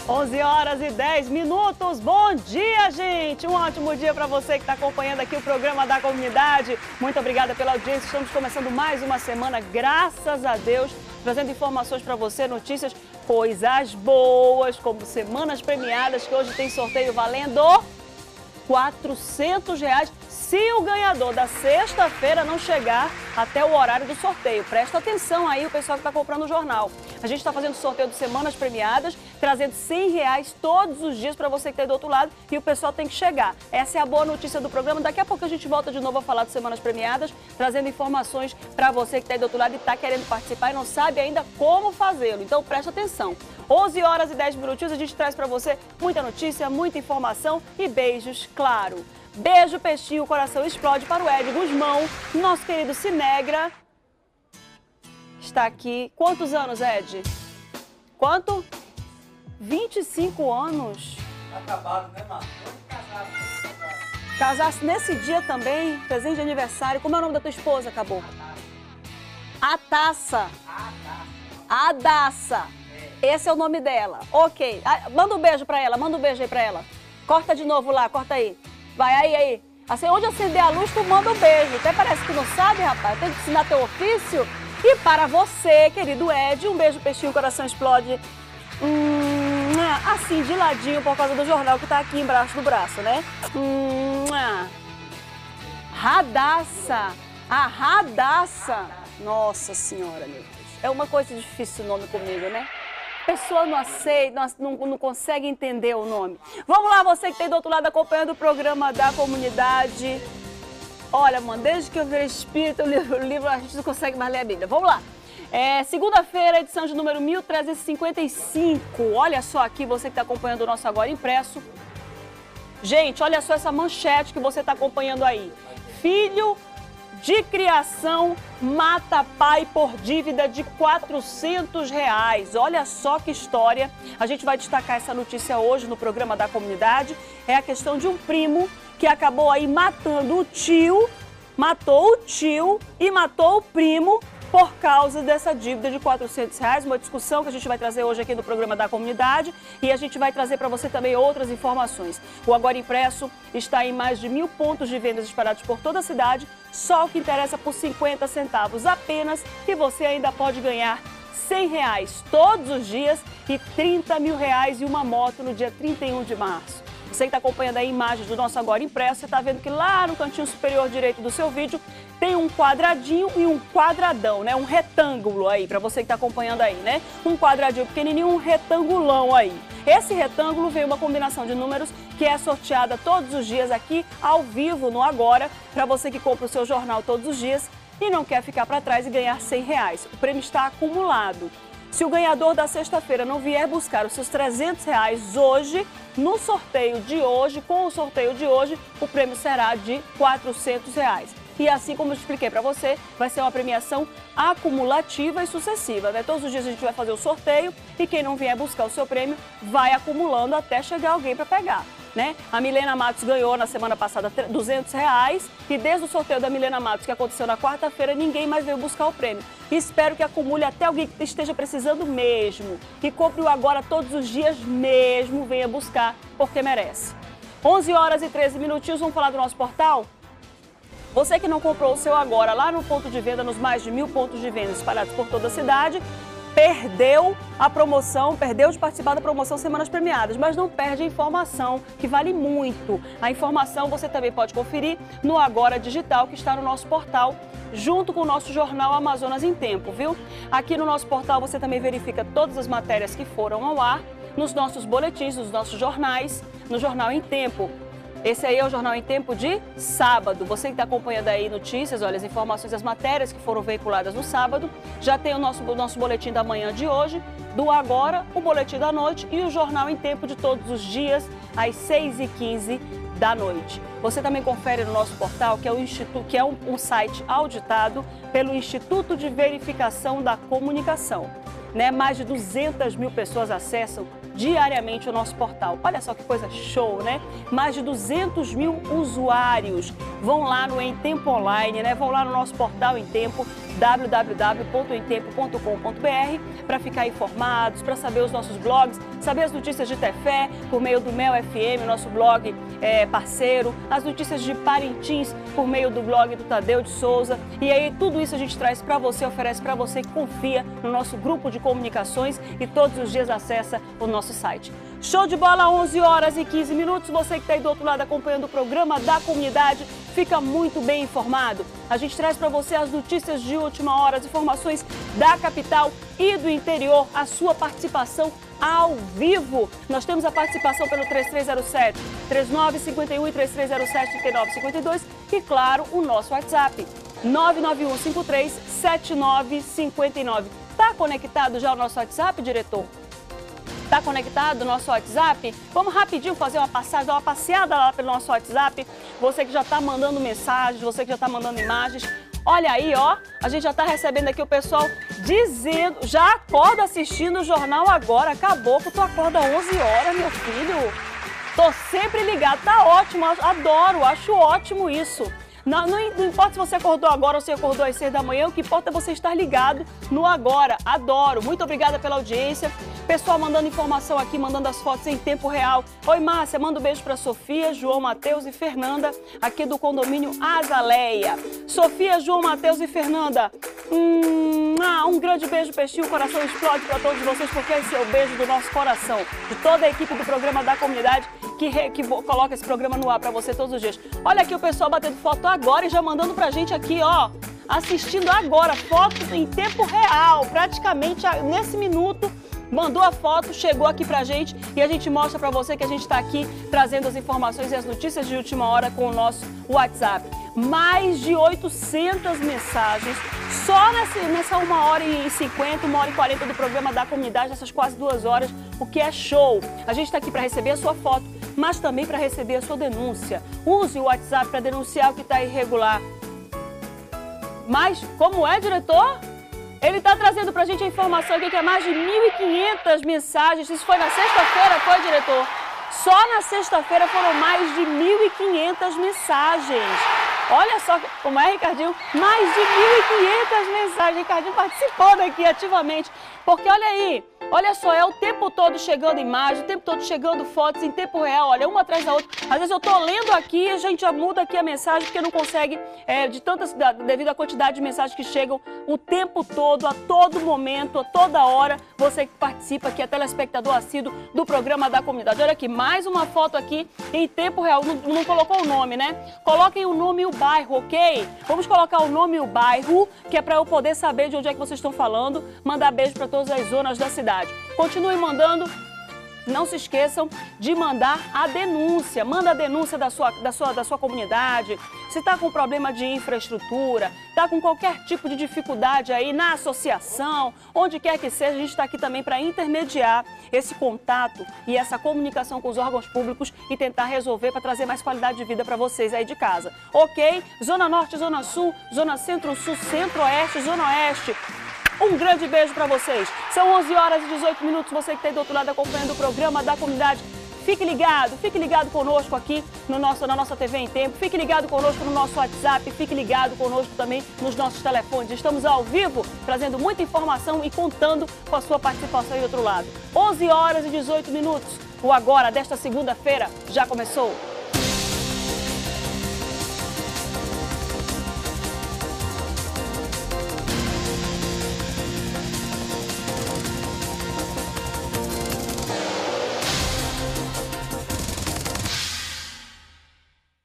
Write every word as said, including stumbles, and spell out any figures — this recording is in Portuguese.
onze horas e dez minutos. Bom dia, gente! Um ótimo dia para você que está acompanhando aqui o programa da comunidade. Muito obrigada pela audiência. Estamos começando mais uma semana, graças a Deus, trazendo informações para você, notícias, coisas boas, como semanas premiadas, que hoje tem sorteio valendo quatrocentos reais. Se o ganhador da sexta-feira não chegar até o horário do sorteio. Presta atenção aí, o pessoal que está comprando o jornal. A gente está fazendo sorteio de semanas premiadas, trazendo cem reais todos os dias para você que está aí do outro lado, e o pessoal tem que chegar. Essa é a boa notícia do programa. Daqui a pouco a gente volta de novo a falar de semanas premiadas, trazendo informações para você que está aí do outro lado e está querendo participar e não sabe ainda como fazê-lo. Então presta atenção. onze horas e dez minutinhos, a gente traz para você muita notícia, muita informação e beijos, claro. Beijo, peixinho, o coração explode para o Ed Guzmão, nosso querido Cinegra. Está aqui. Quantos anos, Ed? Quanto? vinte e cinco anos. Acabado, né, Marcos? Casado, casado. Casasse nesse dia também, presente de aniversário. Como é o nome da tua esposa, Caboclo? A Taça. A Daça. Esse é o nome dela. Ok. Ah, manda um beijo pra ela, manda um beijo aí pra ela. Corta de novo lá, corta aí. Vai, aí, aí. Assim, onde acender a luz, tu manda um beijo. Até parece que não sabe, rapaz. Tem que ensinar teu ofício. E para você, querido Ed, um beijo, peixinho, o coração explode. Hum, assim, de ladinho, por causa do jornal que tá aqui embaixo do braço, né? Hum, Radassa. A Radassa. Nossa Senhora, meu Deus. É uma coisa difícil o nome comigo, né? A pessoa não aceita, não, não consegue entender o nome. Vamos lá, você que tem do outro lado acompanhando o programa da comunidade. Olha, mano, desde que eu virei espírita, o livro, o livro a gente não consegue mais ler a Bíblia. Vamos lá. É, segunda-feira, edição de número mil trezentos e cinquenta e cinco. Olha só aqui, você que está acompanhando o nosso Agora Impresso. Gente, olha só essa manchete que você está acompanhando aí. Filho de criação mata pai por dívida de quatrocentos reais. Olha só que história. A gente vai destacar essa notícia hoje no programa da comunidade. É a questão de um primo que acabou aí matando o tio, matou o tio e matou o primo por causa dessa dívida de quatrocentos reais. Uma discussão que a gente vai trazer hoje aqui no programa da comunidade, e a gente vai trazer para você também outras informações. O Agora Impresso está em mais de mil pontos de vendas espalhados por toda a cidade, só o que interessa por cinquenta centavos apenas, e você ainda pode ganhar cem reais todos os dias e trinta mil reais e uma moto no dia trinta e um de março. Você que está acompanhando a imagem do nosso Agora Impresso, você está vendo que lá no cantinho superior direito do seu vídeo tem um quadradinho e um quadradão, né? Um retângulo aí, para você que está acompanhando aí, né? Um quadradinho pequenininho, um retangulão aí. Esse retângulo vem uma combinação de números que é sorteada todos os dias aqui, ao vivo, no Agora, para você que compra o seu jornal todos os dias e não quer ficar para trás e ganhar cem reais. O prêmio está acumulado. Se o ganhador da sexta-feira não vier buscar os seus trezentos reais hoje, no sorteio de hoje, com o sorteio de hoje, o prêmio será de quatrocentos reais. E assim como eu expliquei para você, vai ser uma premiação acumulativa e sucessiva, né? Todos os dias a gente vai fazer o sorteio e quem não vier buscar o seu prêmio vai acumulando até chegar alguém para pegar, né? A Milena Matos ganhou na semana passada duzentos reais e desde o sorteio da Milena Matos, que aconteceu na quarta-feira, ninguém mais veio buscar o prêmio. E espero que acumule até alguém que esteja precisando mesmo, que compre o Agora todos os dias mesmo, venha buscar, porque merece. onze horas e treze minutinhos, vamos falar do nosso portal? Você que não comprou o seu Agora lá no ponto de venda, nos mais de mil pontos de venda espalhados por toda a cidade, perdeu a promoção, perdeu de participar da promoção Semanas Premiadas, mas não perde a informação, que vale muito. A informação você também pode conferir no Agora Digital, que está no nosso portal, junto com o nosso jornal Amazonas em Tempo, viu? Aqui no nosso portal você também verifica todas as matérias que foram ao ar, nos nossos boletins, nos nossos jornais, no Jornal em Tempo. Esse aí é o Jornal em Tempo de sábado. Você que está acompanhando aí notícias, olha, as informações, as matérias que foram veiculadas no sábado. Já tem o nosso, o nosso boletim da manhã de hoje, do Agora, o boletim da noite e o Jornal em Tempo de todos os dias, às seis e quinze da noite. Você também confere no nosso portal, que é, o Instituto, que é um, um site auditado pelo Instituto de Verificação da Comunicação. Né? Mais de duzentas mil pessoas acessam diariamente o nosso portal. Olha só que coisa show, né? Mais de duzentos mil usuários vão lá no Em Tempo Online, né? Vão lá no nosso portal Em Tempo, w w w ponto em tempo ponto com ponto b r, para ficar informados, para saber os nossos blogs, saber as notícias de Tefé, por meio do Mel F M, nosso blog é, parceiro, as notícias de Parintins, por meio do blog do Tadeu de Souza. E aí tudo isso a gente traz para você, oferece para você que confia no nosso grupo de comunicações e todos os dias acessa o nosso site. Show de bola, onze horas e quinze minutos. Você que está aí do outro lado acompanhando o programa da comunidade, fica muito bem informado. A gente traz para você as notícias de última hora, as informações da capital e do interior, a sua participação ao vivo. Nós temos a participação pelo três três zero sete, três nove cinco um e três três zero sete, três nove cinco dois e, claro, o nosso WhatsApp, nove nove um cinco três sete nove cinco nove. Está conectado já o nosso WhatsApp, diretor? Está conectado o nosso WhatsApp? Vamos rapidinho fazer uma passagem, dar uma passeada lá pelo nosso WhatsApp. Você que já está mandando mensagens, você que já está mandando imagens. Olha aí, ó, a gente já está recebendo aqui o pessoal dizendo, já acorda assistindo o Jornal Agora. Acabou que tu acorda onze horas, meu filho. Tô sempre ligado, tá ótimo, adoro, acho ótimo isso. Não, não, não importa se você acordou agora ou se acordou às seis da manhã, o que importa é você estar ligado no Agora. Adoro. Muito obrigada pela audiência. Pessoal mandando informação aqui, mandando as fotos em tempo real. Oi, Márcia, manda um beijo para Sofia, João, Matheus e Fernanda, aqui do condomínio Azaleia. Sofia, João, Matheus e Fernanda, hum, ah, um grande beijo, peixinho, o coração explode para todos vocês, porque esse é o beijo do nosso coração, de toda a equipe do programa da comunidade que, re, que coloca esse programa no ar para você todos os dias. Olha aqui o pessoal batendo foto agora e já mandando pra gente aqui, ó, assistindo agora, fotos em tempo real, praticamente nesse minuto. Mandou a foto, chegou aqui pra gente e a gente mostra pra você que a gente está aqui trazendo as informações e as notícias de última hora com o nosso WhatsApp. Mais de oitocentas mensagens só nessa, nessa uma hora e cinquenta, uma hora e quarenta do programa da comunidade, nessas quase duas horas, o que é show. A gente está aqui para receber a sua foto, mas também para receber a sua denúncia. Use o WhatsApp para denunciar o que está irregular. Mas, como é, diretor? Ele está trazendo para a gente a informação aqui que é mais de mil e quinhentas mensagens. Isso foi na sexta-feira, foi, diretor? Só na sexta-feira foram mais de mil e quinhentas mensagens. Olha só como é, Ricardinho, mais de mil e quinhentas mensagens. Ricardinho participando aqui ativamente, porque olha aí, olha só, é o tempo todo chegando imagem, o tempo todo chegando fotos em tempo real, olha, uma atrás da outra. Às vezes eu tô lendo aqui, a gente já muda aqui a mensagem, porque não consegue, é, de tantas, devido à quantidade de mensagens que chegam o tempo todo, a todo momento, a toda hora, você que participa aqui, é telespectador assíduo do programa da comunidade. Olha aqui, mais uma foto aqui em tempo real, não, não colocou o nome, né? Coloquem o nome e o bairro, ok? Vamos colocar o nome e o bairro, que é para eu poder saber de onde é que vocês estão falando, mandar beijo para todas as zonas da cidade. Continue mandando, não se esqueçam de mandar a denúncia, manda a denúncia da sua, da sua, da sua comunidade, se está com problema de infraestrutura, está com qualquer tipo de dificuldade aí na associação, onde quer que seja, a gente está aqui também para intermediar esse contato e essa comunicação com os órgãos públicos e tentar resolver para trazer mais qualidade de vida para vocês aí de casa, ok? Zona Norte, Zona Sul, Zona Centro-Sul, Centro-Oeste, Zona Oeste. Um grande beijo para vocês. São onze horas e dezoito minutos. Você que está do outro lado acompanhando o programa da comunidade, fique ligado, fique ligado conosco aqui no nosso, na nossa T V em Tempo. Fique ligado conosco no nosso WhatsApp, fique ligado conosco também nos nossos telefones. Estamos ao vivo, trazendo muita informação e contando com a sua participação aí do outro lado. onze horas e dezoito minutos. O Agora desta segunda-feira já começou.